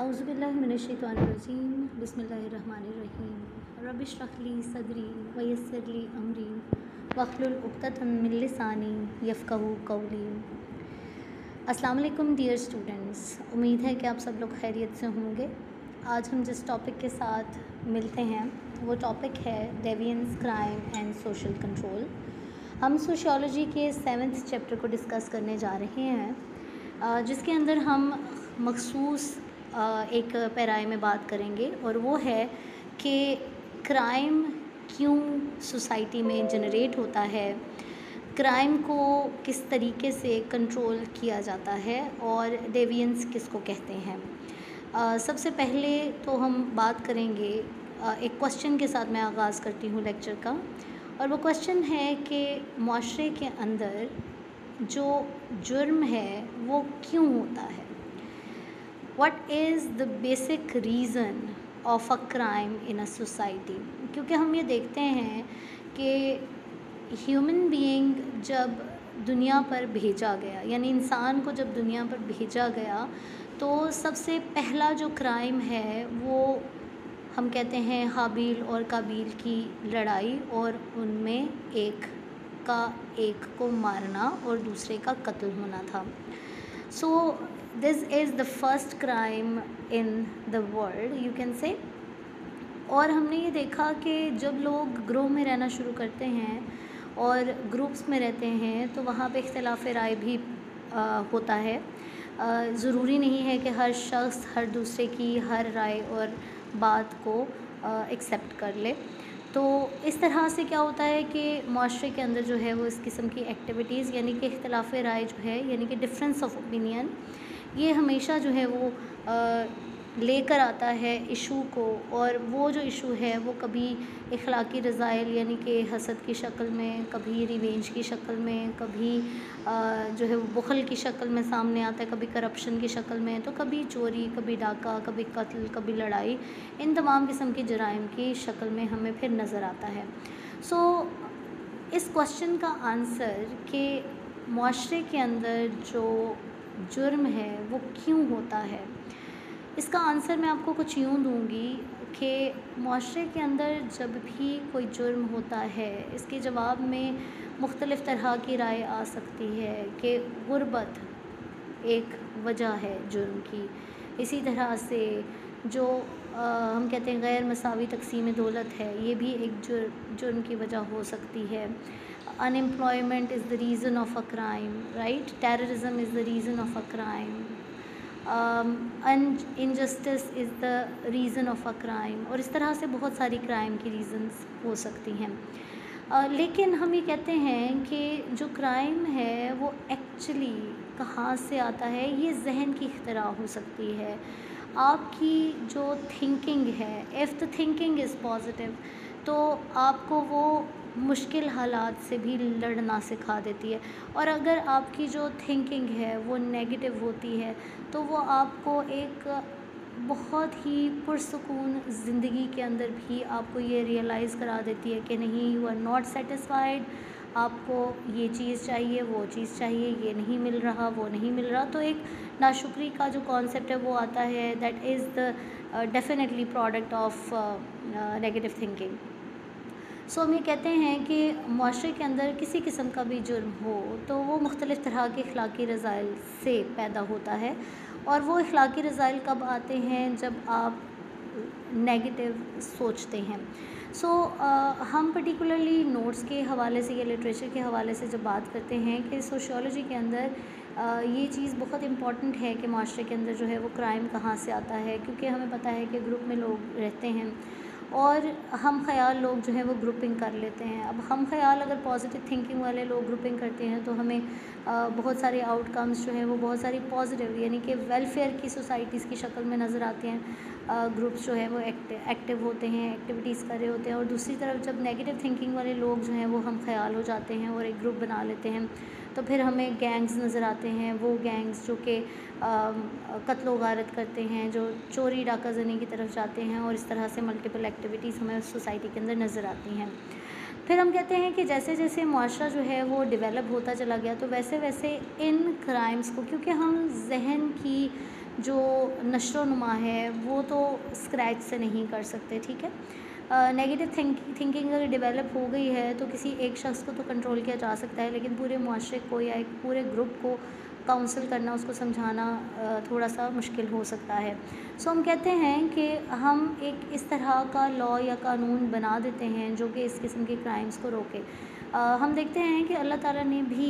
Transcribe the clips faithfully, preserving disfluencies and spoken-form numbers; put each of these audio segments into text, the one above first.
औज़ुबिल्लाहिमिनश्शैतानिर्रजीम बिस्मिल्लाहिर्रहमानिर्रहीम रब्बिश्रह ली सदरी वयस्सिर ली अमरी वहलुल उक़दतम मिन लिसानी यफ़क़हू क़ौली। अस्सलाम वालेकुम डियर स्टूडेंट्स, उम्मीद है कि आप सब लोग खैरियत से होंगे। आज हम जिस टॉपिक के साथ मिलते हैं वो टॉपिक है deviance, crime and social control. हम सोशियोलॉजी के सेवन्थ चैप्टर को डिस्कस करने जा रहे हैं, जिसके अंदर हम मखसूस एक पैराए में बात करेंगे और वो है कि क्राइम क्यों सोसाइटी में जनरेट होता है, क्राइम को किस तरीके से कंट्रोल किया जाता है और डेविएंस किसको कहते हैं। uh, सबसे पहले तो हम बात करेंगे, uh, एक क्वेश्चन के साथ मैं आगाज़ करती हूँ लेक्चर का, और वो क्वेश्चन है कि माशरे के अंदर जो जुर्म है वो क्यों होता है। What is the basic reason of a crime in a society? क्योंकि हम ये देखते हैं कि ह्यूमन बीइंग जब दुनिया पर भेजा गया, यानी इंसान को जब दुनिया पर भेजा गया, तो सबसे पहला जो क्राइम है वो हम कहते हैं हाबील और काबील की लड़ाई, और उनमें एक का एक को मारना और दूसरे का कत्ल होना था। So this is the first crime in the world, you can say. और हमने ये देखा कि जब लोग ग्रोह में रहना शुरू करते हैं और ग्रुप्स में रहते हैं तो वहाँ पे इख्तिलाफ़ राय भी आ, होता है। ज़रूरी नहीं है कि हर शख्स हर दूसरे की हर राय और बात को एक्सेप्ट कर ले। तो इस तरह से क्या होता है कि माशरे के अंदर जो है वो इस किस्म की एक्टिविटीज़, यानी कि इख्तिलाफ़ राय जो है, यानी कि डिफरेंस ऑफ ओपिनियन, ये हमेशा जो है वो लेकर आता है इशू को। और वो जो इशू है वो कभी इखलाकी रज़ाइल यानी कि हसद की शक्ल में, कभी रिवेंज की शक्ल में, कभी आ, जो है वो बुखल की शक्ल में सामने आता है, कभी करप्शन की शक्ल में, तो कभी चोरी, कभी डाका, कभी कत्ल, कभी लड़ाई, इन तमाम किस्म के जराइम की शक्ल में हमें फिर नज़र आता है। सो so, इस क्वेश्चन का आंसर कि माशरे के अंदर जो जुर्म है वो क्यों होता है, इसका आंसर मैं आपको कुछ यूँ दूँगी कि माशरे के अंदर जब भी कोई जुर्म होता है, इसके जवाब में मुख्तलिफ़ तरह की राय आ सकती है कि गुर्बत एक वजह है जुर्म की। इसी तरह से जो आ, हम कहते हैं गैर मसावी तकसीम दौलत है, ये भी एक जुर्म जुर्म की वजह हो सकती है। Unemployment is the reason of a crime, right. Terrorism is the reason of a crime. Injustice is the reason of a crime. और इस तरह से बहुत सारी क्राइम की रीज़न्स हो सकती हैं। uh, लेकिन हम ये कहते हैं कि जो क्राइम है वो एक्चुअली कहाँ से आता है। ये जहन की इख्तिरा हो सकती है, आपकी जो थिंकिंग है। If the thinking is positive तो आपको वो मुश्किल हालात से भी लड़ना सिखा देती है, और अगर आपकी जो थिंकिंग है वो नेगेटिव होती है तो वो आपको एक बहुत ही पुरसुकून ज़िंदगी के अंदर भी आपको ये रियलाइज़ करा देती है कि नहीं, यू आर नॉट सेटिस्फाइड, आपको ये चीज़ चाहिए, वो चीज़ चाहिए, ये नहीं मिल रहा, वो नहीं मिल रहा। तो एक नाशुक्री का जो कॉन्सेप्ट है वो आता है, that is the definitely product of negative thinking. So so, हम ये कहते हैं कि माशरे के अंदर किसी किस्म का भी जुर्म हो तो वो मुख्तलिफ़ तरह के इखलाकी रज़ाइल से पैदा होता है। और वो इखलाकी रज़ाइल कब आते हैं, जब आप नेगेटिव सोचते हैं। सो so, uh, हम पर्टिकुलरली नोट्स के हवाले से या लिटरेचर के हवाले से जब बात करते हैं कि सोशियोलॉजी के अंदर uh, ये चीज़ बहुत इम्पॉर्टेंट है कि माशरे के अंदर जो है वो क्राइम कहाँ से आता है, क्योंकि हमें पता है कि ग्रुप में लोग रहते हैं और हम ख्याल लोग जो है वो ग्रुपिंग कर लेते हैं। अब हम ख्याल अगर पॉजिटिव थिंकिंग वाले लोग ग्रुपिंग करते हैं तो हमें आ, बहुत सारे आउटकम्स जो हैं वो बहुत सारी पॉजिटिव यानी कि वेलफेयर की सोसाइटीज़ की शक्ल में नज़र आते हैं। ग्रुप्स जो है वो एक्टिव एक्टिव होते हैं, एक्टिविटीज़ कर रहे होते हैं। और दूसरी तरफ जब नेगेटिव थिंकिंग वाले लोग जो हैं वो हम ख्याल हो जाते हैं और एक ग्रुप बना लेते हैं, तो फिर हमें गैंग्स नज़र आते हैं। वो गैंग्स जो कि कत्ल गारत करते हैं, जो चोरी डाका जनी की तरफ जाते हैं, और इस तरह से मल्टीपल एक्टिविटीज़ हमें सोसाइटी के अंदर नज़र आती हैं। फिर हम कहते हैं कि जैसे जैसे मुआशरा जो है वो डेवलप होता चला गया तो वैसे वैसे इन क्राइम्स को, क्योंकि हम जहन की जो नशो नुमा है वो तो स्क्रैच से नहीं कर सकते, ठीक है। नेगेटिव थिंक थिंकिंग अगर डेवलप हो गई है तो किसी एक शख्स को तो कंट्रोल किया जा सकता है, लेकिन पूरे मुआशरे को या एक पूरे ग्रुप को काउंसिल करना, उसको समझाना थोड़ा सा मुश्किल हो सकता है। सो हम कहते हैं कि हम एक इस तरह का लॉ या कानून बना देते हैं जो कि इस किस्म के क्राइम्स को रोके। हम देखते हैं कि अल्लाह ताला ने भी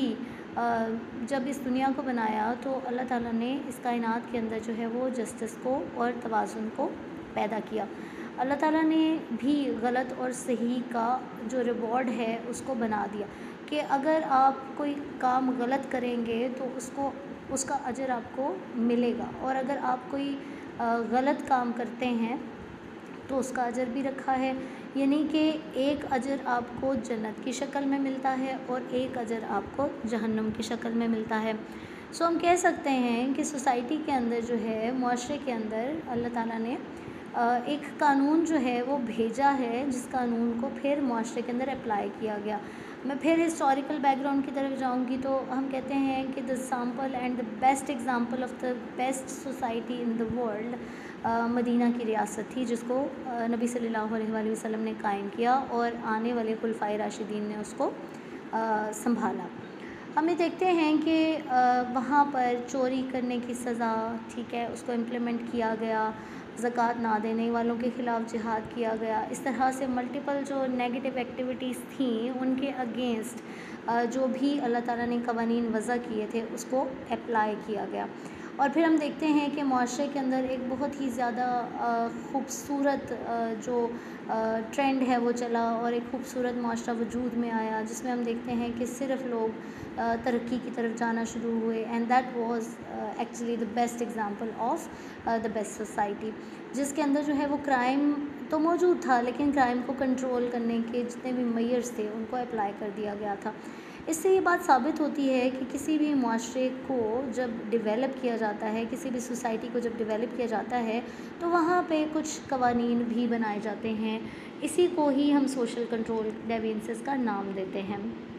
जब इस दुनिया को बनाया तो अल्लाह ताला ने इस कायनात के अंदर जो है वो जस्टिस को और तवाज़ुन को पैदा किया। अल्लाह ताला ने भी गलत और सही का जो रिवॉर्ड है उसको बना दिया कि अगर आप कोई काम गलत करेंगे तो उसको उसका अजर आपको मिलेगा, और अगर आप कोई गलत काम करते हैं तो उसका अजर भी रखा है, यानी कि एक अजर आपको जन्नत की शक्ल में मिलता है और एक अजर आपको जहन्नुम की शक्ल में मिलता है। सो हम कह सकते हैं कि सोसाइटी के अंदर जो है, मुआशरे के अंदर अल्लाह ताला ने एक कानून जो है वो भेजा है, जिस कानून को फिर मुआशरे के अंदर अप्लाई किया गया। मैं फिर हिस्टोरिकल बैकग्राउंड की तरफ जाऊंगी तो हम कहते हैं कि the example and the best example of the best society in the world Medina की रियासत थी, जिसको नबी सल्लल्लाहु अलैहि वसल्लम ने कायम किया और आने वाले खुलफाए राशिदीन ने उसको संभाला। हम ये देखते हैं कि वहाँ पर चोरी करने की सज़ा, ठीक है, उसको इम्प्लीमेंट किया गया, ज़कात ना देने वालों के ख़िलाफ़ जिहाद किया गया। इस तरह से मल्टीपल जो नेगेटिव एक्टिविटीज़ थी उनके अगेंस्ट जो भी अल्लाह ताला ने कवानीन वज़ा किए थे उसको अप्लाई किया गया। और फिर हम देखते हैं कि मुआशरे के अंदर एक बहुत ही ज़्यादा ख़ूबसूरत जो ट्रेंड है वो चला और एक ख़ूबसूरत मुआशरा वजूद में आया, जिसमें हम देखते हैं कि सिर्फ़ लोग तरक्की की तरफ जाना शुरू हुए, and that was actually the best example of the best society, जिसके अंदर जो है वो क्राइम तो मौजूद था लेकिन क्राइम को कंट्रोल करने के जितने भी मेयर्स थे उनको अप्लाई कर दिया गया था। इससे ये बात साबित होती है कि किसी भी मुआशरे को जब डेवलप किया जाता है, किसी भी सोसाइटी को जब डेवलप किया जाता है तो वहाँ पे कुछ कवानीन भी बनाए जाते हैं। इसी को ही हम सोशल कंट्रोल डेविएंसेस का नाम देते हैं।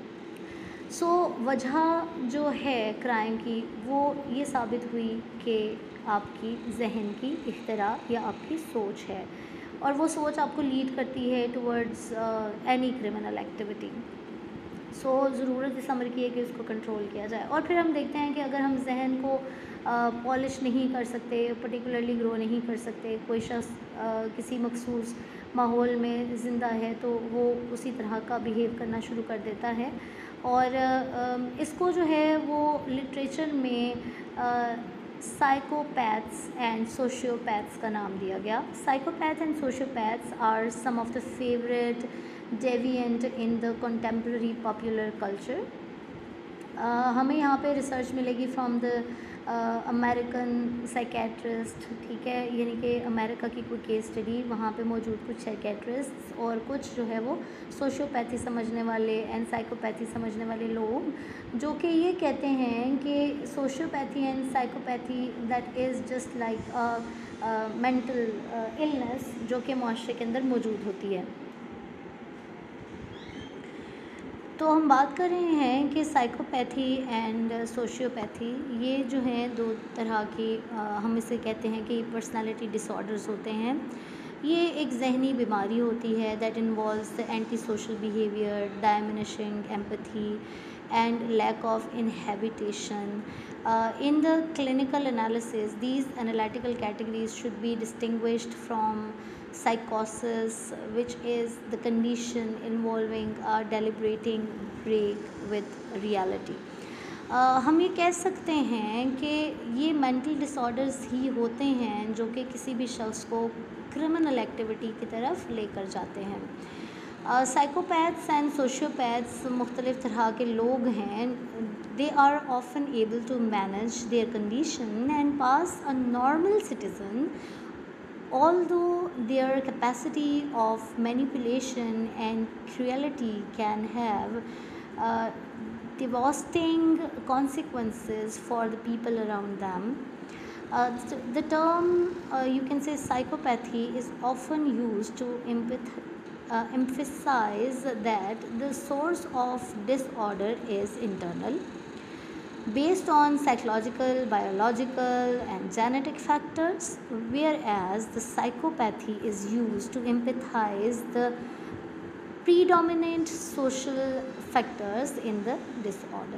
सो so, वजह जो है क्राइम की वो ये साबित हुई कि आपकी जहन की इख्तरा या आपकी सोच है, और वो सोच आपको लीड करती है towards any criminal activity. So so, ज़रूरत इस अमर की है कि उसको कंट्रोल किया जाए। और फिर हम देखते हैं कि अगर हम जहन को पॉलिश uh, नहीं कर सकते, पर्टिकुलरली ग्रो नहीं कर सकते, कोई शख्स uh, किसी मखसूस माहौल में ज़िंदा है तो वो उसी तरह का बिहेव करना शुरू कर देता है। और uh, इसको जो है वो लिटरेचर में साइकोपैथ्स एंड सोशियोपैथ्स का नाम दिया गया। Psychopath and sociopaths are some of the favourite deviant in the contemporary popular culture. हमें यहाँ पे रिसर्च मिलेगी फ्रॉम द अमेरिकन साइकेट्रिस्ट, ठीक है, यानी कि अमेरिका की कोई केस स्टडी, वहाँ पे मौजूद कुछ साइकेट्रिस्ट और कुछ जो है वो सोशियोपैथी समझने वाले एंड साइकोपैथी समझने वाले लोग, जो कि ये कहते हैं कि sociopathy and psychopathy that is just like mental illness जो कि मुआशरे के अंदर मौजूद होती है। तो हम बात कर रहे हैं कि साइकोपैथी एंड सोशियोपैथी ये जो हैं दो तरह की, हम इसे कहते हैं कि पर्सनालिटी डिसऑर्डर्स होते हैं। ये एक जहनी बीमारी होती है that involves the anti social behaviour, diminishing empathy and lack of inhabitation. In the clinical analysis these analytical categories should be distinguished from psychosis, which is the condition involving a deliberating break with reality. uh, हम ये कह सकते हैं कि ये mental disorders ही होते हैं जो कि किसी भी शख्स को क्रिमिनल एक्टिविटी की तरफ लेकर जाते हैं। साइकोपैथ्स एंड सोशियोपैथ्स मुख्तलिफ़ तरह के लोग हैं। They are often able to manage their condition and pass a normal citizen, although their capacity of manipulation and cruelty can have uh, devastating consequences for the people around them. Uh, the, the term uh, you can say psychopathy is often used to empath- uh, emphasize that the source of disorder is internal. based on psychological, biological and genetic factors, whereas the psychopathy is used to empathize the predominant social factors in the disorder.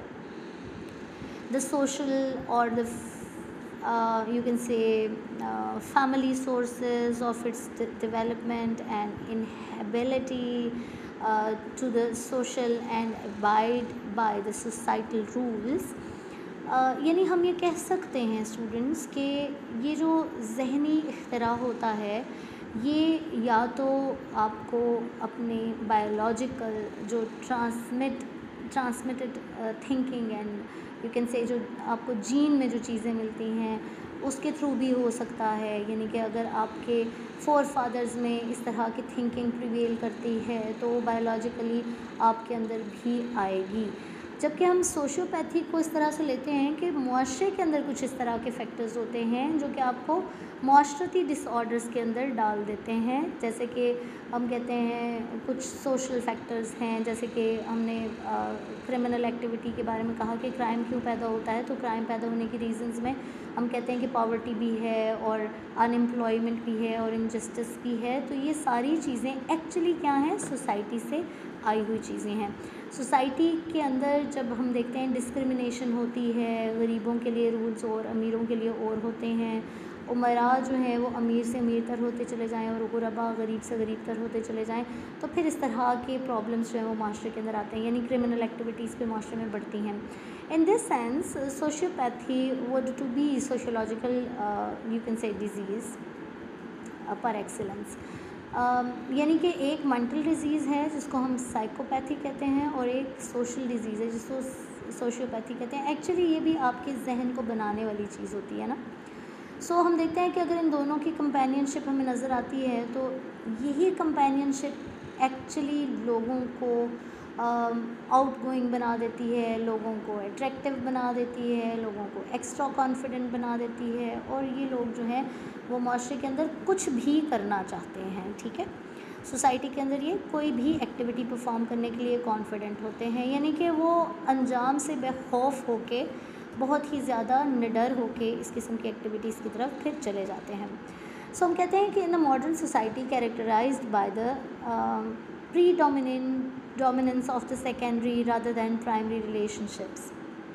The social or the uh, you can say uh, family sources of its de- development and inability uh, to the social and abide by the societal rules. uh, यानी हम ये कह सकते हैं students कि ये जो जहनी इख्तिरा होता है ये या तो आपको अपने बायोलॉजिकल जो transmit transmitted thinking and you can say जो आपको जीन में जो चीज़ें मिलती हैं उसके थ्रू भी हो सकता है, यानी कि अगर आपके फोर फादर्स में इस तरह की थिंकिंग प्रिवेल करती है तो बायोलॉजिकली आपके अंदर भी आएगी। जबकि हम सोशियोपैथी को इस तरह से लेते हैं कि मुआशरे के अंदर कुछ इस तरह के फैक्टर्स होते हैं जो कि आपको मुआशरती डिसऑर्डर्स के अंदर डाल देते हैं। जैसे कि हम कहते हैं कुछ सोशल फैक्टर्स हैं, जैसे कि हमने क्रिमिनल एक्टिविटी के बारे में कहा कि क्राइम क्यों पैदा होता है, तो क्राइम पैदा होने की रीजंस में हम कहते हैं कि पॉवर्टी भी है और अनएम्प्लॉयमेंट भी है और इनजस्टिस भी है। तो ये सारी चीज़ें एक्चुअली क्या हैं, सोसाइटी से आई हुई चीज़ें हैं। सोसाइटी के अंदर जब हम देखते हैं डिस्क्रिमिनेशन होती है, गरीबों के लिए रूल्स और अमीरों के लिए और होते हैं, उमरा जो है वो अमीर से अमीर तर होते चले जाएं और गुरबा गरीब से गरीब तर होते चले जाएं, तो फिर इस तरह के प्रॉब्लम्स जो है वो माशरे के अंदर आते हैं, यानी क्रिमिनल एक्टिविटीज़ पे माशरे में बढ़ती हैं। In this sense sociopathy would to be sociological you can say disease par excellence. Uh, यानी कि एक मेंटल डिजीज़ है जिसको हम साइकोपैथी कहते हैं और एक सोशल डिजीज़ है जिसको सोशियोपैथी कहते हैं। एक्चुअली ये भी आपके जहन को बनाने वाली चीज़ होती है ना। सो so, हम देखते हैं कि अगर इन दोनों की कंपेनियनशिप हमें नज़र आती है तो यही कंपेनियनशिप एक्चुअली लोगों को आउट गोइंग बना देती है, लोगों को अट्रैक्टिव बना देती है, लोगों को एक्स्ट्रा कॉन्फिडेंट बना देती है और ये लोग जो हैं वो माशरे के अंदर कुछ भी करना चाहते हैं। ठीक है, सोसाइटी के अंदर ये कोई भी एक्टिविटी परफॉर्म करने के लिए कॉन्फिडेंट होते हैं, यानी कि वो अंजाम से बेखौफ होके बहुत ही ज़्यादा निडर होके इस किस्म की एक्टिविटीज़ की तरफ फिर चले जाते हैं। सो so, हम कहते हैं कि in the modern society characterised by the predominant dominance of the secondary rather than primary relationships.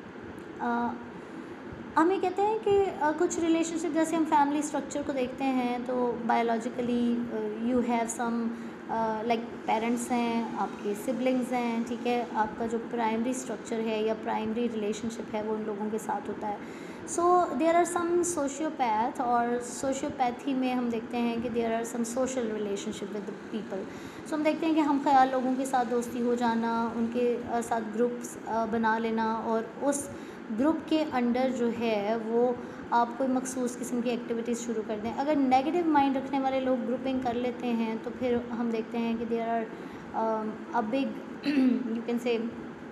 uh, हम ये कहते हैं कि uh, कुछ रिलेशनशिप जैसे हम फैमिली स्ट्रक्चर को देखते हैं तो biologically you have some like parents हैं, आपके सिबलिंग्स हैं, ठीक है, आपका जो प्राइमरी स्ट्रक्चर है या प्राइमरी रिलेशनशिप है वो उन लोगों के साथ होता है। So there are some sociopath और सोशियोपैथी में हम देखते हैं कि there are some social relationship with the people. So हम देखते हैं कि हम ख्याल लोगों के साथ दोस्ती हो जाना, उनके साथ ग्रुप्स बना लेना और उस ग्रुप के अंडर जो है वो आप कोई मखसूस किस्म की एक्टिविटीज़ शुरू कर दें। अगर नेगेटिव माइंड रखने वाले लोग ग्रुपिंग कर लेते हैं तो फिर हम देखते हैं कि there are a big you can say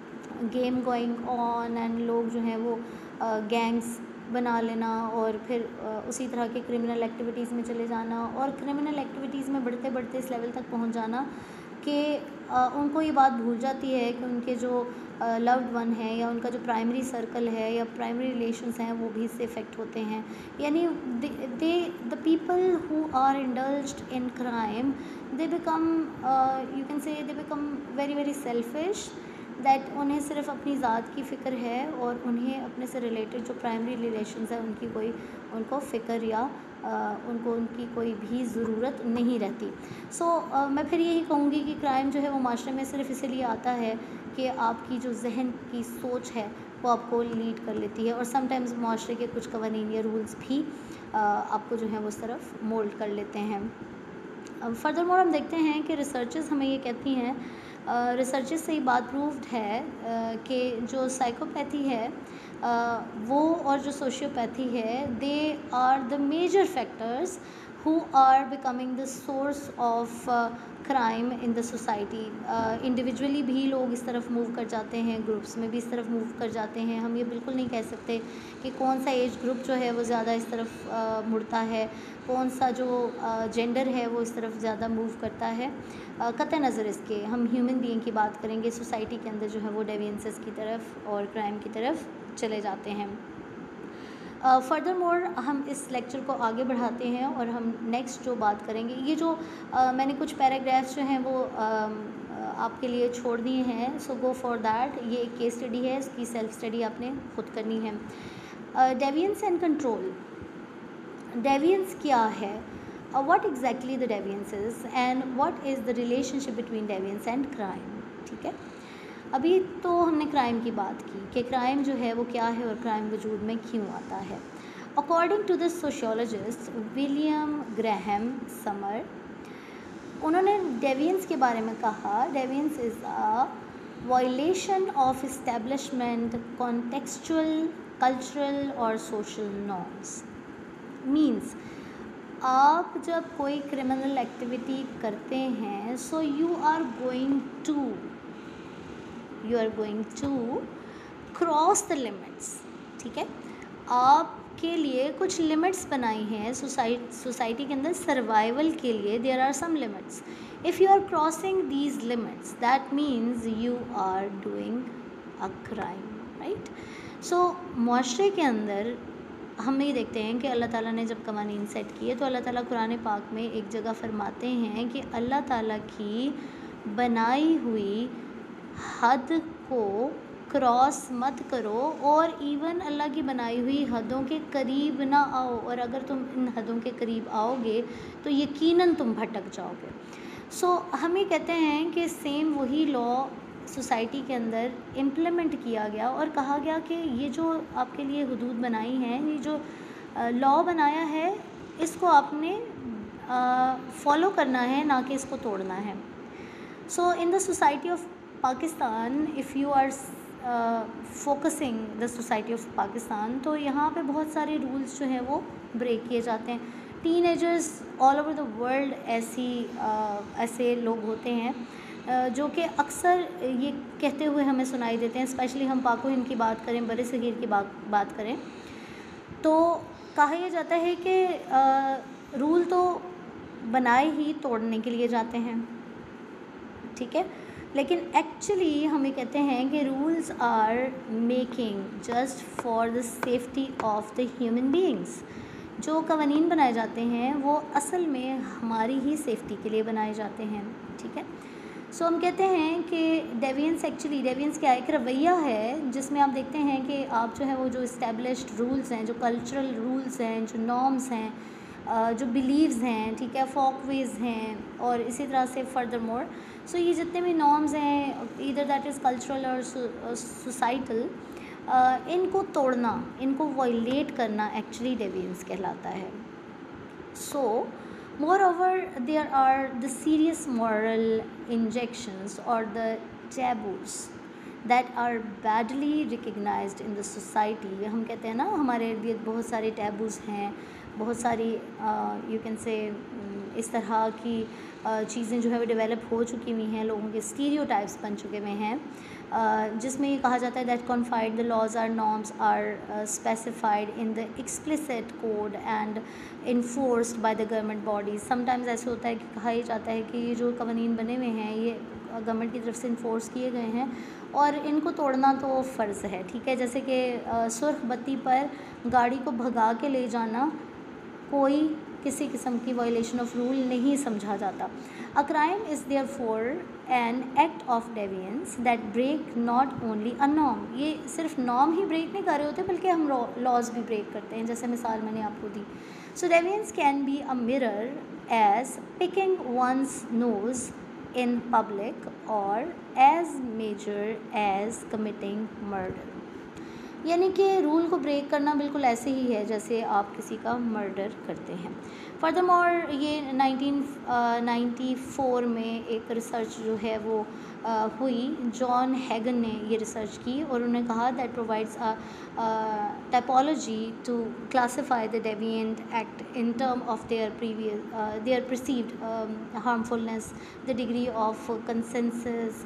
game going on and लोग जो हैं वो गैंग्स uh, बना लेना और फिर uh, उसी तरह के क्रिमिनल एक्टिविटीज़ में चले जाना और क्रिमिनल एक्टिविटीज़ में बढ़ते बढ़ते इस लेवल तक पहुंच जाना कि uh, उनको ये बात भूल जाती है कि उनके जो लव्ड वन है या उनका जो प्राइमरी सर्कल है या प्राइमरी रिलेशंस हैं वो भी इससे इफ़ेक्ट होते हैं। यानी they the people who are indulged in crime they become you can say they become very very selfish, that उन्हें सिर्फ अपनी ज़ात की फ़िक्र है और उन्हें अपने से रिलेटेड जो प्राइमरी रिलेशंस है उनकी कोई उनको फ़िक्र या आ, उनको उनकी कोई भी ज़रूरत नहीं रहती। सो so, मैं फिर यही कहूँगी कि क्राइम जो है वो माशरे में सिर्फ इसीलिए आता है कि आपकी जो जहन की सोच है वो आपको लीड कर लेती है और समटाइम्स माशरे के कुछ कवानीन या रूल्स भी आ, आपको जो है वो उस तरफ मोल्ड कर लेते हैं। अब फर्दर मोर हम देखते हैं कि रिसर्चेस हमें ये कहती हैं, रिसर्चेस से ये बात प्रूव्ड है uh, कि जो साइकोपैथी है uh, वो और जो सोशियोपैथी है they are the major factors who are becoming the source of crime in the society. Individually भी लोग इस तरफ मूव कर जाते हैं, ग्रुप्स में भी इस तरफ मूव कर जाते हैं। हम ये बिल्कुल नहीं कह सकते कि कौन सा एज ग्रुप जो है वो ज़्यादा इस तरफ uh, मुड़ता है, कौन सा जो जेंडर uh, है वो इस तरफ ज़्यादा मूव करता है। uh, कतई नज़र इसके हम ह्यूमन बीइंग की बात करेंगे, सोसाइटी के अंदर जो है वो डेविएंसेस की तरफ और क्राइम की तरफ चले जाते हैं। फर्दर uh, मोर हम इस लेक्चर को आगे बढ़ाते हैं और हम नेक्स्ट जो बात करेंगे, ये जो uh, मैंने कुछ पैराग्राफ्स जो हैं वो uh, आपके लिए छोड़ दिए हैं, सो गो फॉर दैट। ये एक केस स्टडी है, इसकी सेल्फ स्टडी आपने खुद करनी है। डेविएंस एंड कंट्रोल। डेविएंस क्या है, what exactly the deviance is and what is the relationship between deviance and crime. ठीक है, अभी तो हमने क्राइम की बात की कि क्राइम जो है वो क्या है और क्राइम वजूद में क्यों आता है। According to the sociologist William Graham Sumner, उन्होंने डेविएंस के बारे में कहा, deviance is a violation of establishment contextual cultural और सोशल नॉर्म्स। मीन्स आप जब कोई क्रिमिनल एक्टिविटी करते हैं, so you are going to you are going to cross the limits. ठीक है, आपके लिए कुछ लिमिट्स बनाई हैं सोसाइटी सोसाइटी के अंदर सर्वाइवल के लिए। There are some limits, if you are crossing these limits that means you are doing a crime, right. So मुआशरे के अंदर हम ये देखते हैं कि अल्लाह ताला ने जब कवानीन सेट किए तो अल्लाह ताला कुरान पाक में एक जगह फरमाते हैं कि अल्लाह ताला की बनाई हुई हद को क्रॉस मत करो और इवन अल्लाह की बनाई हुई हदों के करीब ना आओ, और अगर तुम इन हदों के करीब आओगे तो यकीनन तुम भटक जाओगे। सो so, हम ये कहते हैं कि सेम वही लॉ सोसाइटी के अंदर इम्प्लीमेंट किया गया और कहा गया कि ये जो आपके लिए हदूद बनाई हैं, ये जो लॉ बनाया है, इसको आपने फॉलो करना है, ना कि इसको तोड़ना है। So in the society of Pakistan, if you are focusing the society of Pakistan, तो यहाँ पे बहुत सारे रूल्स जो हैं वो ब्रेक किए जाते हैं। Teenagers all over the world ऐसी uh, ऐसे लोग होते हैं uh, जो कि अक्सर ये कहते हुए हमें सुनाई देते हैं, स्पेशली हम पाक व हिंद की बात करें, बड़े सगीर की बात बात करें, तो कहा यह जाता है कि uh, रूल तो बनाए ही तोड़ने के लिए जाते हैं। ठीक है, लेकिन एक्चुअली हम ये कहते हैं कि rules are making just for the safety of the human beings. जो कवानीन बनाए जाते हैं वो असल में हमारी ही सेफ्टी के लिए बनाए जाते हैं। ठीक है, सो so, हम कहते हैं कि डेविएंस एक्चुअली डेविएंस क्या है, एक रवैया है जिसमें आप देखते हैं कि आप जो है वो जो इस्टेब्लिश्ड रूल्स हैं, जो कल्चरल रूल्स हैं, जो नॉर्म्स हैं, जो बिलीव्स हैं, ठीक है, फॉकवेज हैं, और इसी तरह से फर्दर मोर। सो ये जितने भी नॉर्म्स हैं, इधर दैट इज़ कल्चरल और सोसाइटल, इनको तोड़ना, इनको वायलेट करना एक्चुअली डेविएंस कहलाता है। So moreover there are the serious moral injections और the taboos that are badly recognised in the society. हम कहते हैं ना, हमारे इर्द गिर्द बहुत सारे टैबूज़ हैं, बहुत सारी यू कैन से इस तरह की uh, चीज़ें जो है वो डेवलप हो चुकी हुई हैं, लोगों के स्टीरियोटाइप्स बन चुके हुए हैं, uh, जिसमें ये कहा जाता है that confined the laws are norms are specified in the explicit code and enforced by the government bodies. Sometimes ऐसे होता है कि कहा ही जाता है कि ये जो कवानीन बने हुए हैं ये गवर्नमेंट की तरफ से इन्फोर्स किए गए हैं और इनको तोड़ना तो फ़र्ज़ है। ठीक है, जैसे कि सुर्ख बत्ती पर गाड़ी को भगा के ले जाना कोई किसी किस्म की वायलेशन ऑफ रूल नहीं समझा जाता। A crime is there for an act of deviance that break not only a norm. ये सिर्फ नॉर्म ही ब्रेक नहीं कर रहे होते बल्कि हम लॉज भी ब्रेक करते हैं, जैसे मिसाल मैंने आपको दी। So deviance can be a minor as picking one's nose in public or as major as committing murder। यानी कि रूल को ब्रेक करना बिल्कुल ऐसे ही है जैसे आप किसी का मर्डर करते हैं। फर्दरमोर ये नाइनटीन नाइंटी फोर में एक रिसर्च जो है वो uh, हुई, जॉन हैगन ने ये रिसर्च की और उन्होंने कहा that provides a typology to classify the deviant act in term of their previous their perceived harmfulness, the degree of consensus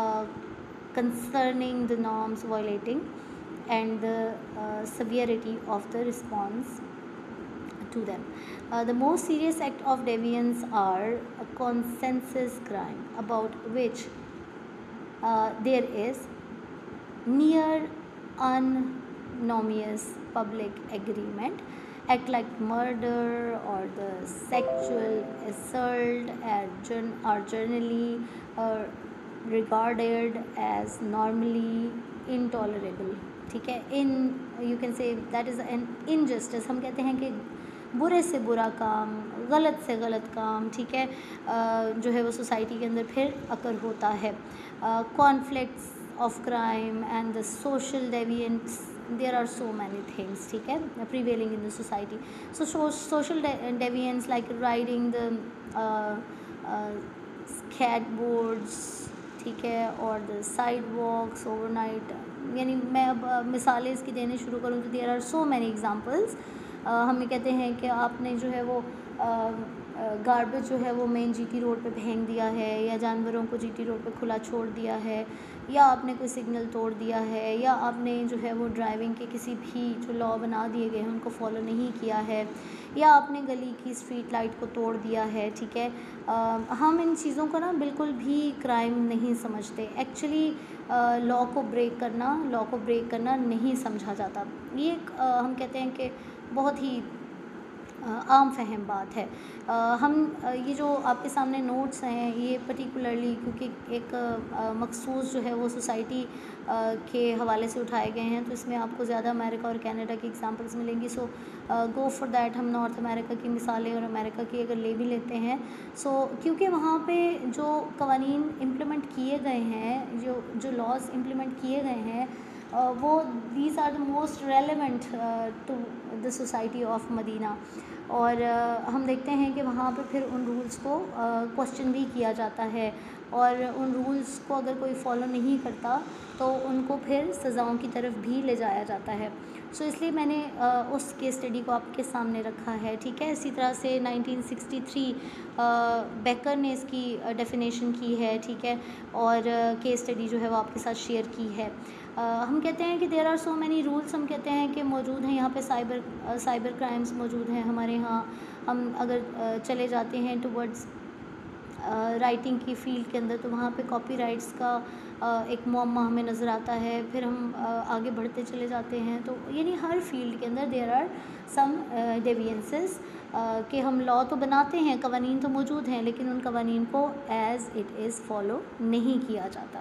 concerning the norms violating and the uh, severity of the response to them. Uh, the most serious act of deviance are a consensus crime about which uh, there is near un ignominious public agreement, act like murder or the sexual assault are generally uh, regarded as normally intolerable. ठीक है, in you can say that is an injustice. हम कहते हैं कि बुरे से बुरा काम, गलत से गलत काम, ठीक है, जो है वो सोसाइटी के अंदर फिर अकर होता है. Conflicts of crime and the social deviants, there are so many things, ठीक है, prevailing in the society. So social deviants like riding the skateboards, ठीक है, और द साइड वॉक्स ओवरनाइट. यानी मैं अब मिसालें इसकी देने शुरू करूँ तो there are so many examples. हम ये कहते हैं कि आपने जो है वो गार्बेज जो है वो मेन जीटी रोड पे फेंक दिया है, या जानवरों को जीटी रोड पे खुला छोड़ दिया है, या आपने कोई सिग्नल तोड़ दिया है, या आपने जो है वो ड्राइविंग के किसी भी जो लॉ बना दिए गए हैं उनको फॉलो नहीं किया है, या आपने गली की स्ट्रीट लाइट को तोड़ दिया है, ठीक है. आ, हम इन चीज़ों को ना बिल्कुल भी क्राइम नहीं समझते. एक्चुअली लॉ को ब्रेक करना लॉ को ब्रेक करना नहीं समझा जाता. ये एक आ, हम कहते हैं कि बहुत ही आम फहम बात है. आ, हम ये जो आपके सामने नोट्स हैं ये पर्टिकुलरली क्योंकि एक मखसूस जो है वो सोसाइटी के हवाले से उठाए गए हैं, तो इसमें आपको ज़्यादा अमेरिका और कनाडा की एग्जांपल्स मिलेंगी. So go for that. हम नॉर्थ अमेरिका की मिसालें और अमेरिका की अगर ले भी लेते हैं, सो so, क्योंकि वहाँ पे जो कवानीन इम्प्लीमेंट किए गए हैं, जो जो लॉज इम्प्लीमेंट किए गए हैं, Uh, वो these are the most relevant to the society of Medina. और uh, हम देखते हैं कि वहाँ पे फिर उन रूल्स को क्वेश्चन uh, भी किया जाता है, और उन रूल्स को अगर कोई फॉलो नहीं करता तो उनको फिर सज़ाओं की तरफ भी ले जाया जाता है. सो so, इसलिए मैंने uh, उस केस स्टडी को आपके सामने रखा है, ठीक है. इसी तरह से नाइनटीन सिक्सटी थ्री बेकर ने इसकी डेफिनेशन की है, ठीक है, और केस uh, स्टडी जो है वो आपके साथ शेयर की है. Uh, हम कहते हैं कि there are so many rules. हम कहते हैं कि मौजूद हैं यहाँ पे साइबर साइबर क्राइम्स मौजूद हैं हमारे यहाँ. हम अगर uh, चले जाते हैं टुवर्ड्स राइटिंग की फील्ड के अंदर, तो वहाँ पे कॉपीराइट्स का uh, एक मुअम्मा हमें नज़र आता है. फिर हम uh, आगे बढ़ते चले जाते हैं, तो यानी हर फील्ड के अंदर देयर आर सम डेविएंसेस कि हम लॉ तो बनाते हैं, कवानीन तो मौजूद हैं, लेकिन उन कवानीन को एज़ इट इज़ फॉलो नहीं किया जाता.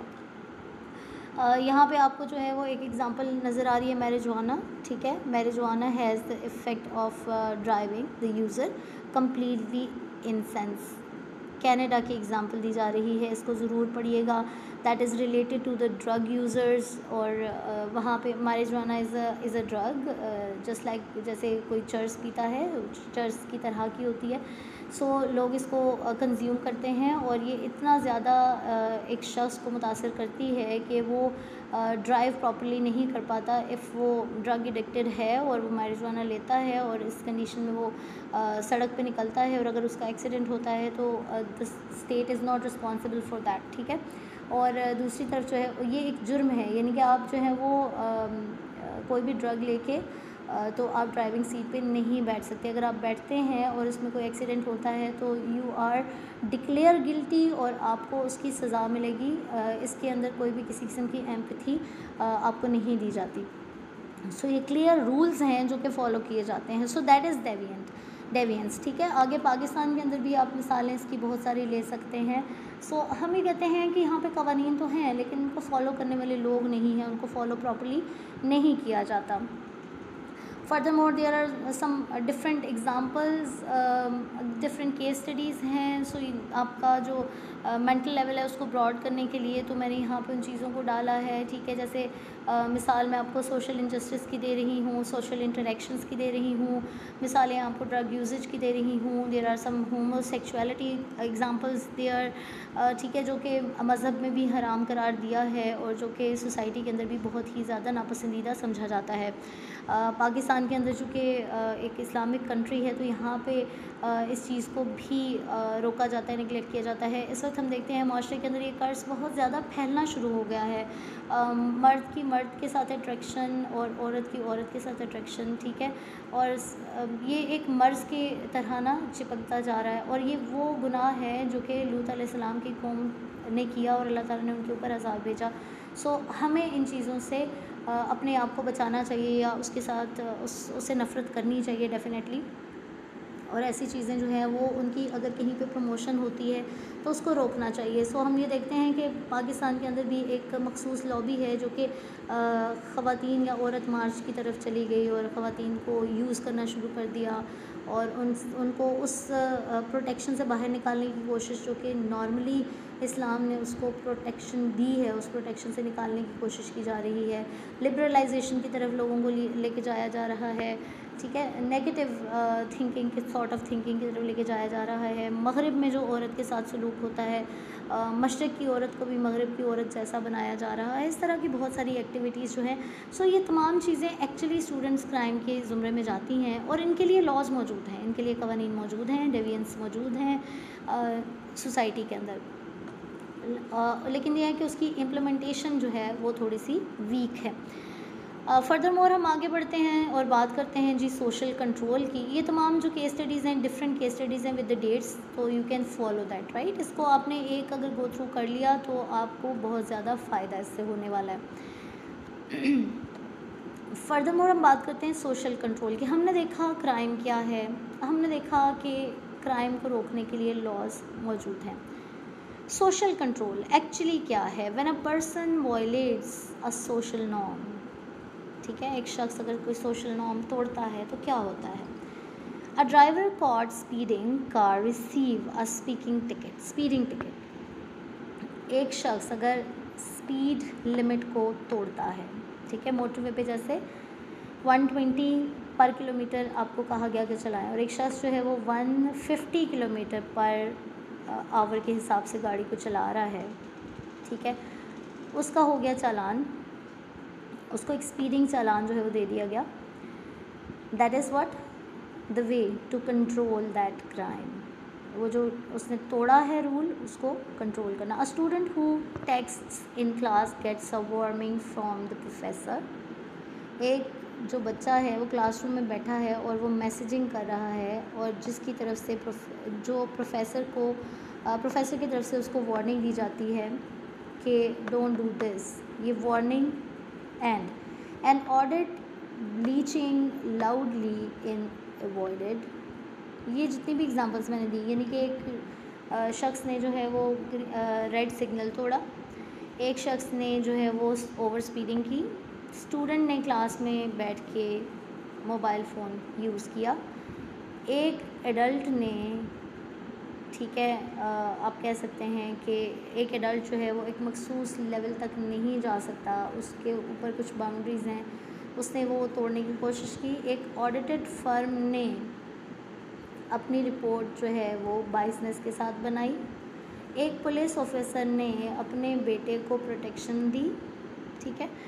Uh, यहाँ पे आपको जो है वो एक एग्ज़ाम्पल नज़र आ रही है मैरिजुआना, ठीक है. Marijuana has the effect of driving the user completely insane. Canada की एग्ज़ाम्पल दी जा रही है, इसको ज़रूर पढ़िएगा. That is related to the drug users. और uh, वहाँ पे marijuana is a is a drug, just like जैसे कोई चर्स पीता है, चर्स की तरह की होती है. सो so, लोग इसको कंज्यूम करते हैं, और ये इतना ज़्यादा एक शख्स को मुतासर करती है कि वो ड्राइव प्रॉपर्ली नहीं कर पाता इफ़ वो ड्रग एडिक्टेड है और वो मैरिजुआना लेता है, और इस कंडीशन में वो आ, सड़क पे निकलता है, और अगर उसका एक्सीडेंट होता है तो the state is not responsible for that, ठीक है. और दूसरी तरफ जो है ये एक जुर्म है, यानी कि आप जो है वो आ, कोई भी ड्रग लेके तो आप ड्राइविंग सीट पे नहीं बैठ सकते. अगर आप बैठते हैं और इसमें कोई एक्सीडेंट होता है तो यू आर डिक्लेयर गिल्टी, और आपको उसकी सज़ा मिलेगी. इसके अंदर कोई भी किसी किस्म की एम्पैथी आपको नहीं दी जाती. सो so, ये क्लियर रूल्स हैं जो कि फ़ॉलो किए जाते हैं. So that is deviant deviance, ठीक है. आगे पाकिस्तान के अंदर भी आप मिसालें इसकी बहुत सारी ले सकते हैं. सो so, हम ये कहते हैं कि यहाँ पे कवानीन तो हैं, लेकिन उनको फॉलो करने वाले लोग नहीं हैं, उनको फॉलो प्रॉपर्ली नहीं किया जाता. Furthermore, there are some different examples, different case studies हैं. सो so, आपका जो मेंटल uh, लेवल है उसको ब्रॉड करने के लिए तो मैंने यहाँ पे उन चीज़ों को डाला है, ठीक है. जैसे uh, मिसाल मैं आपको सोशल इंजस्टिस की दे रही हूँ, सोशल इंटरेक्शंस की दे रही हूँ, मिसालें आपको ड्रग यूजेज की दे रही हूँ. There are some homosexuality examples there, ठीक है, जो कि मज़हब में भी हराम करार दिया है और जो कि सोसाइटी के अंदर भी बहुत ही ज़्यादा नापसंदीदा समझा जाता है. uh, पाकिस्तान के अंदर चूँकि एक इस्लामिक कंट्री है तो यहाँ पे इस चीज़ को भी रोका जाता है, निगलेक्ट किया जाता है. इस वक्त हम देखते हैं माशरे के अंदर ये कर्ज बहुत ज़्यादा फैलना शुरू हो गया है. मर्द की मर्द के साथ अट्रैक्शन और औरत की औरत के साथ अट्रैक्शन, ठीक है, और ये एक मर्ज़ के तरह ना चिपकता जा रहा है. और ये वो गुनाह है जो कि लूत अलैहिस्सलाम की कौम ने किया और अल्लाह ताला ने उनके ऊपर अज़ाब भेजा. सो हमें इन चीज़ों से अपने आप को बचाना चाहिए या उसके साथ उस उससे नफ़रत करनी चाहिए डेफ़िनेटली। और ऐसी चीज़ें जो हैं वो उनकी अगर कहीं पे प्रमोशन होती है तो उसको रोकना चाहिए। सो हम ये देखते हैं कि पाकिस्तान के अंदर भी एक मखसूस लॉबी है जो कि ख़वातीन या औरत मार्च की तरफ चली गई और ख़वातीन को यूज़ करना शुरू कर दिया और उन उनको उस प्रोटेक्शन से बाहर निकालने की कोशिश, जो कि नॉर्मली इस्लाम ने उसको प्रोटेक्शन दी है, उस प्रोटेक्शन से निकालने की कोशिश की जा रही है। लिबरलाइजेशन की तरफ लोगों को लेके जाया जा रहा है, ठीक है, नेगेटिव थिंकिंग के सॉर्ट ऑफ थिंकिंग की तरफ लेके जाया जा रहा है। मगरिब में जो औरत के साथ सलूक होता है, मशरक़ की औरत को भी मगरिब की औरत जैसा बनाया जा रहा है। इस तरह की बहुत सारी एक्टिविटीज़ जो हैं, सो ये तमाम चीज़ें एक्चुअली स्टूडेंट्स क्राइम के ज़ुमरे में जाती हैं और इनके लिए लॉज मौजूद हैं, इनके लिए कवानीन मौजूद हैं, डेविएंस मौजूद हैं सोसाइटी के अंदर। Uh, लेकिन यह है कि उसकी इम्प्लीमेंटेशन जो है वो थोड़ी सी वीक है। फर्दर uh, मोर हम आगे बढ़ते हैं और बात करते हैं जी सोशल कंट्रोल की। ये तमाम जो केस स्टडीज़ हैं, डिफरेंट केस स्टडीज़ हैं विद द डेट्स, तो you can follow that, right. इसको आपने एक अगर गो थ्रू कर लिया तो आपको बहुत ज़्यादा फ़ायदा इससे होने वाला है। फर्दर मोर हम बात करते हैं सोशल कंट्रोल की। हमने देखा क्राइम क्या है, हमने देखा कि क्राइम को रोकने के लिए लॉज मौजूद हैं। सोशल कंट्रोल एक्चुअली क्या है? When a person violates a social norm, ठीक है, एक शख्स अगर कोई सोशल नॉर्म तोड़ता है तो क्या होता है? A driver caught speeding car receive a speaking ticket speeding ticket एक शख्स अगर स्पीड लिमिट को तोड़ता है, ठीक है, मोटरवे पे जैसे एक सौ बीस पर किलोमीटर आपको कहा गया कि चलाएं और एक शख्स जो है वो एक सौ पचास किलोमीटर पर आवर के हिसाब से गाड़ी को चला रहा है, ठीक है, उसका हो गया चालान, उसको एक स्पीडिंग चालान जो है वो दे दिया गया। That is what the way to control that crime. वो जो उसने तोड़ा है रूल, उसको कंट्रोल करना। A student who texts in class gets a warning from the professor. एक जो बच्चा है वो क्लासरूम में बैठा है और वो मैसेजिंग कर रहा है और जिसकी तरफ से जो प्रोफेसर को प्रोफेसर की तरफ से उसको वार्निंग दी जाती है कि डोंट डू दिस, ये वार्निंग एंड एन ऑडिट ब्लीचिंग लाउडली इन अवॉइडेड। ये जितनी भी एग्जांपल्स मैंने दी, यानी कि एक शख्स ने जो है वो रेड सिग्नल तोड़ा, एक शख्स ने जो है वो ओवर स्पीडिंग की, स्टूडेंट ने क्लास में बैठ के मोबाइल फ़ोन यूज़ किया, एक एडल्ट ने, ठीक है, आप कह सकते हैं कि एक एडल्ट जो है वो एक मखसूस लेवल तक नहीं जा सकता, उसके ऊपर कुछ बाउंड्रीज़ हैं, उसने वो तोड़ने की कोशिश की। एक ऑडिटेड फर्म ने अपनी रिपोर्ट जो है वो बाइसनेस के साथ बनाई। एक पुलिस ऑफिसर ने अपने बेटे को प्रोटेक्शन दी, ठीक है।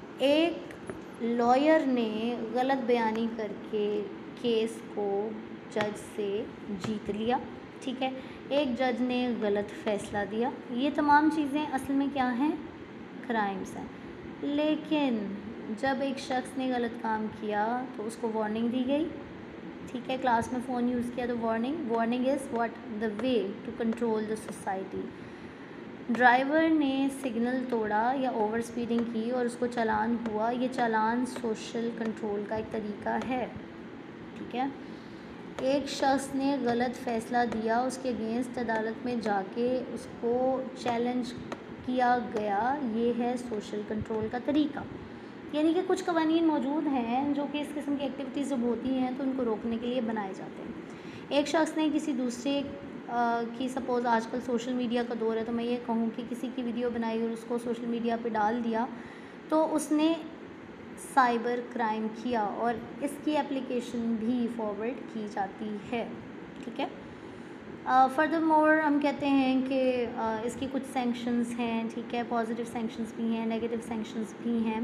एक लॉयर ने गलत बयानी करके केस को जज से जीत लिया, ठीक है। एक जज ने गलत फ़ैसला दिया। ये तमाम चीज़ें असल में क्या हैं? क्राइम्स हैं। लेकिन जब एक शख्स ने गलत काम किया तो उसको वार्निंग दी गई, ठीक है, क्लास में फ़ोन यूज़ किया तो warning warning is what the way to control the society. Driver ने सिग्नल तोड़ा या ओवर स्पीडिंग की और उसको चालान हुआ, ये चालान सोशल कंट्रोल का एक तरीका है, ठीक है। एक शख्स ने गलत फ़ैसला दिया, उसके अगेंस्ट अदालत में जाके उसको चैलेंज किया गया, ये है सोशल कंट्रोल का तरीका। यानी कि कुछ कवानीन मौजूद हैं जो कि इस किस्म की एक्टिविटीज़ जब होती हैं तो उनको रोकने के लिए बनाए जाते हैं। एक शख्स ने किसी दूसरे आ, की सपोज़ आजकल सोशल मीडिया का दौर है तो मैं ये कहूँ कि किसी की वीडियो बनाई और उसको सोशल मीडिया पे डाल दिया तो उसने साइबर क्राइम किया और इसकी एप्लीकेशन भी फॉरवर्ड की जाती है, ठीक है। फर्दर मोर हम कहते हैं कि uh, इसकी कुछ सैंक्शंस हैं, ठीक है, पॉजिटिव सैंक्शंस भी हैं, नेगेटिव सैंक्शंस भी हैं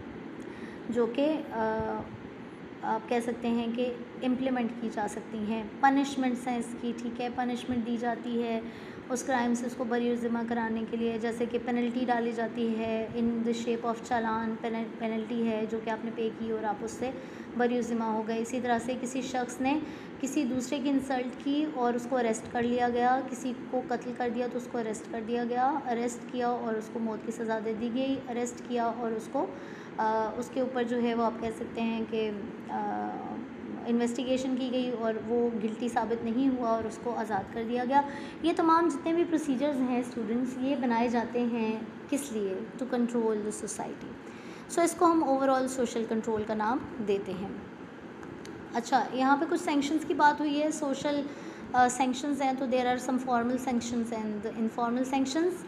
जो कि आप कह सकते हैं कि इम्प्लीमेंट की जा सकती हैं। पनिशमेंट्स हैं इसकी, ठीक है, पनिशमेंट दी जाती है उस क्राइम से उसको बरी ज़िम्मा कराने के लिए, जैसे कि पेनल्टी डाली जाती है in the shape of challan. Penalty है जो कि आपने पे की और आप उससे बरी ज़िम्मा हो गए। इसी तरह से किसी शख्स ने किसी दूसरे की इंसल्ट की और उसको अरेस्ट कर लिया गया, किसी को कत्ल कर दिया तो उसको अरेस्ट कर दिया गया, अरेस्ट किया और उसको मौत की सज़ा दे दी गई, अरेस्ट किया और उसको उसके ऊपर जो है वो आप कह सकते हैं कि इन्वेस्टिगेशन की गई और वो गिल्टी साबित नहीं हुआ और उसको आज़ाद कर दिया गया। ये तमाम जितने भी प्रोसीजर्स हैं स्टूडेंट्स, ये बनाए जाते हैं किस लिए? To control the society. So इसको हम ओवरऑल सोशल कंट्रोल का नाम देते हैं। अच्छा, यहाँ पे कुछ सेंक्शंस की बात हुई है। सोशल सेंक्शंस हैं तो there are some formal sanctions and informal sanctions.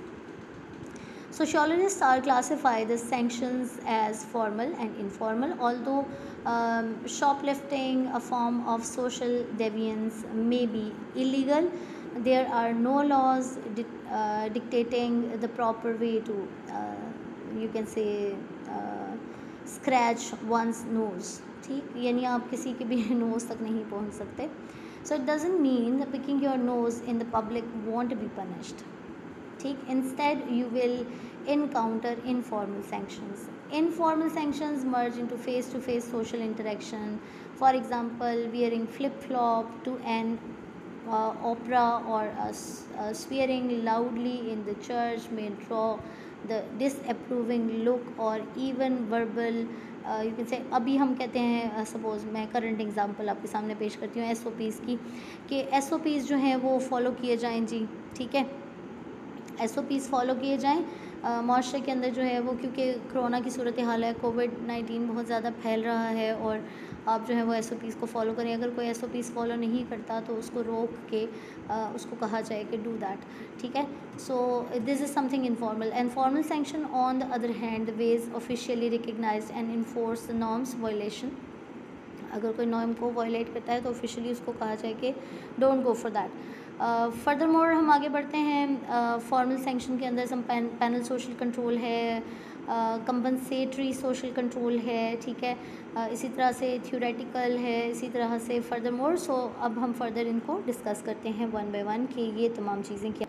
Sociologists are classify the sanctions as formal and informal. Although um, shoplifting, a form of social deviance, may be illegal, there are no laws di- uh, dictating the proper way to, uh, you can say, uh, scratch one's nose. ठीक, यानी आप किसी के भी nose तक नहीं पहुंच सकते. So it doesn't mean that picking your nose in the public won't be punished. ठीक, instead you will encounter informal sanctions. Informal sanctions merge into face-to-face social interaction. For example, wearing flip-flop to an uh, opera or uh, uh, swearing loudly in the church may draw the disapproving look or even verbal, uh, you can say. अभी हम कहते हैं, suppose uh, मैं current example आपके सामने पेश करती हूँ एस ओ पीज़ की, कि एस ओ पीज़ जो हैं वो फॉलो किए जाएँ जी. ठीक है, एस ओ पीज़ फॉलो किए जाएँ माशरे के अंदर जो है वो, क्योंकि कोरोना की सूरत हाल है, कोविड नाइन्टीन बहुत ज़्यादा फैल रहा है, और आप जो है वो एस ओ पीज़ को फॉलो करें. अगर कोई एस ओ पीज़ फॉलो नहीं करता तो उसको रोक के आ, उसको कहा जाए कि डू दैट. ठीक है, so this is something informal. And formal sanction on the other hand the ways officially recognized and enforce the norms violation. अगर कोई नॉर्म को वायलेट करता है तो ऑफिशियली उसको कहा जाए कि don't go for that. Furthermore हम आगे बढ़ते हैं. फॉर्मल सेंक्शन के अंदर सम पैनल सोशल कंट्रोल है, कंपनसेटरी सोशल कंट्रोल है. ठीक है, uh, इसी तरह से थ्योरेटिकल है, इसी तरह से फर्दर मोर. सो अब हम फर्दर इनको डिस्कस करते हैं वन बाय वन कि ये तमाम चीज़ें क्या.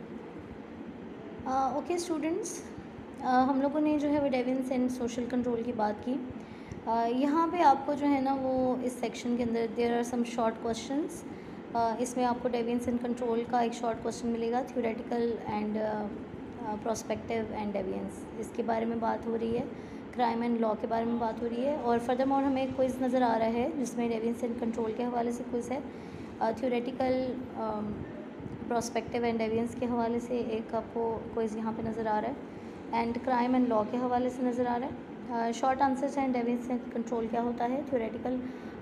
ओके स्टूडेंट्स, हम लोगों ने जो है वो डेवियंस एंड सोशल कंट्रोल की बात की. uh, यहाँ पे आपको जो है ना वो इस सेक्शन के अंदर there are some short questions. इसमें आपको डेवियंस एंड कंट्रोल का एक शॉर्ट क्वेश्चन मिलेगा, theoretical and prospective and deviance, इसके बारे में बात हो रही है. क्राइम एंड लॉ के बारे में बात हो रही है. और फर्दर मोर हमें एक क्विज़ नज़र आ रहा है जिसमें डेवियंस एंड कंट्रोल के हवाले से क्विज़ है. थ्योरेटिकल, प्रोस्पेक्टिव एंड डेवियंस के हवाले से एक आपको क्विज़ यहाँ पे नज़र आ रहा है, एंड क्राइम एंड लॉ के हवाले से नज़र आ रहा है. शॉर्ट आंसर्स हैं, डेवियंस एंड कंट्रोल क्या होता है, थ्योरेटिकल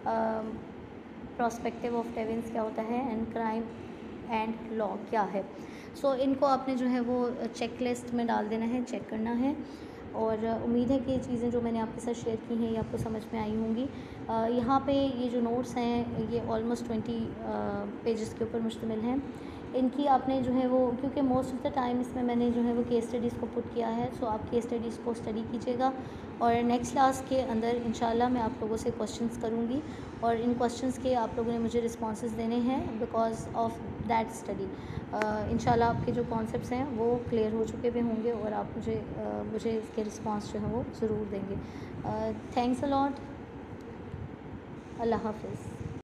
प्रोस्पेक्टिव ऑफ डेवियंस क्या होता है, एंड क्राइम एंड लॉ क्या है. सो so, इनको आपने जो है वो चेक लिस्ट में डाल देना है, चेक करना है. और उम्मीद है कि ये चीज़ें जो मैंने आपके साथ शेयर की हैं ये आपको समझ में आई होंगी. यहाँ पे ये जो नोट्स हैं ये ऑलमोस्ट ट्वेंटी पेजेस के ऊपर मुश्तमिल हैं. इनकी आपने जो है वो, क्योंकि मोस्ट ऑफ द टाइम इसमें मैंने जो है वो केस स्टडीज़ को पुट किया है, सो आप केस स्टडीज़ को स्टडी कीजिएगा. और नेक्स्ट क्लास के अंदर इंशाल्लाह मैं आप लोगों से क्वेश्चंस करूँगी, और इन क्वेश्चंस के आप लोगों ने मुझे रिस्पॉन्सेज देने हैं बिकॉज ऑफ दैट स्टडी. इंशाल्लाह आपके जो कॉन्सेप्ट्स हैं वो क्लियर हो चुके भी होंगे, और आप मुझे uh, मुझे इसके रिस्पॉन्स जो है वो ज़रूर देंगे. Thanks a lot. अल्लाह हाफिज़.